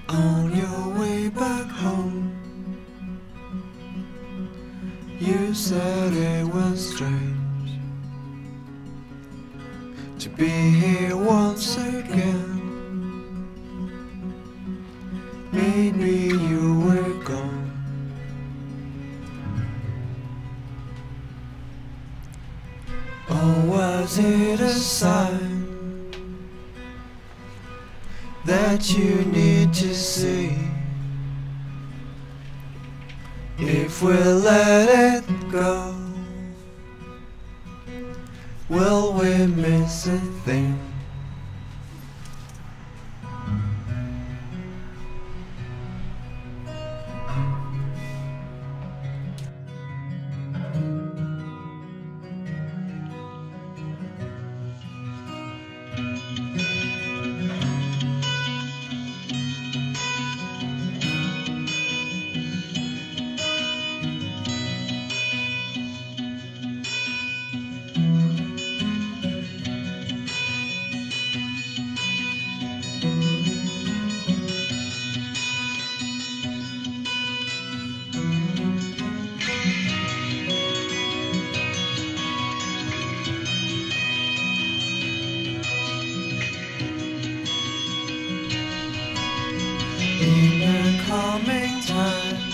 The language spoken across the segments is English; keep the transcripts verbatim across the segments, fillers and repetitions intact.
On your way back home, you said it was strange to be here once again. Maybe you were gone. Or was it a sign that you need to see? If we let it go, will we miss a thing? In the coming times,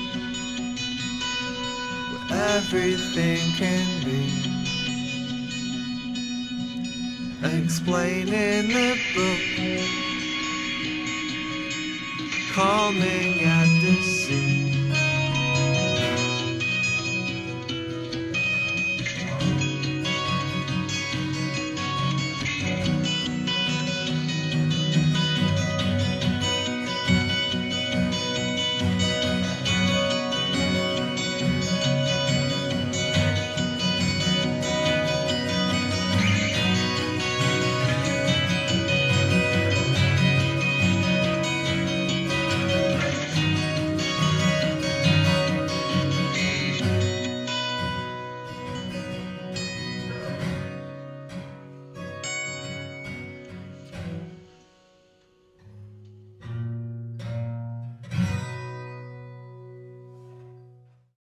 where everything can be explained in the book, calming at the sea.